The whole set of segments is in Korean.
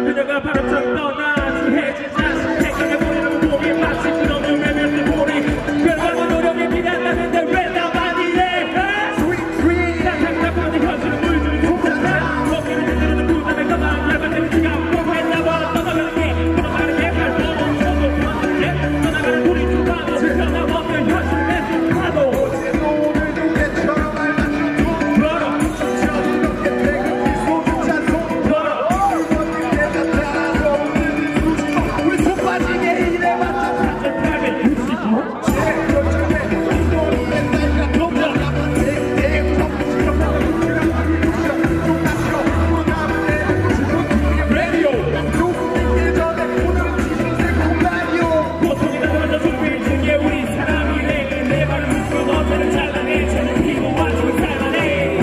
그녀가 바로 전 떠나지 해지자 생각해 보이는 몸이 마치 그놈의 외면의 보리 별과는 노력이 필요하다는데 왜 나만 이래 나타나 보니 현실은 물들이 좋다 먹기를 들으는 부담에 가만 얇아지는 지가 뭐했나봐 떠나가는 게 떠나가는 게 발톱 떠나가는 우리 두 파도 변함없는 현실의 파도 어제도 오늘도 개처럼 알맞춰도 걸어 이렇게 배급이 소주 찬송 걸어 이번에 내가 따라서 오늘은 수줍어 우리 속 빠지게 일해봤자 3860 제 결정에 이동이의 날과 동작하면 대대 정치적으로 우리랑 좀 낮춰 문화문에 지금 라디오 녹음되기 전에 오늘은 지정생 공간이요 고통이 나타나서 준비 중에 우리 사람이래 내 말을 듣고 너를 잘라내 저는 피고와 지금 살만해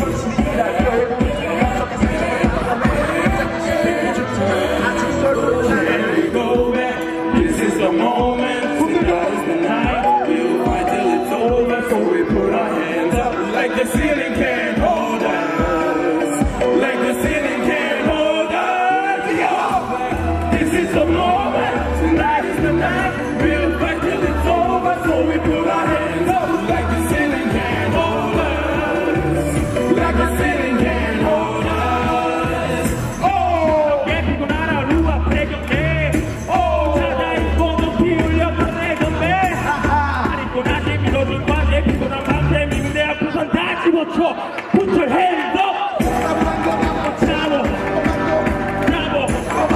This is the moment, tonight is the night. We'll fight till it's over, so we put our hands up like the ceiling can't hold us. Like the ceiling can't hold us. Yo! This is the moment, tonight is the night. We'll fight till it's over, so we put our hands up like the ceiling can't hold us. Like the ceiling can't hold us. Oh! 깨피고 나라 루아 배경에 자다있고 피 흘려 보내 건배 아니고 나한테 믿어준 과제 피곤한 밤새 미국 내 앞에선 다 집어쳐 Put your hands up 잡어 잡어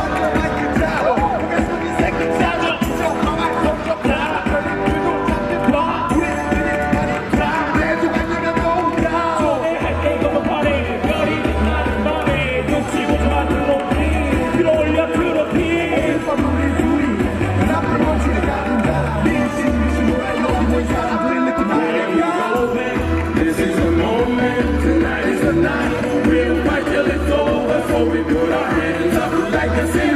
초대할 때 이거 파래 별이 빛나는 밤에 놓치고 좋아 트로피 들어올려 트로피 This is the moment, tonight is the night. We'll fight till it's over, so we put our hands up like the sea.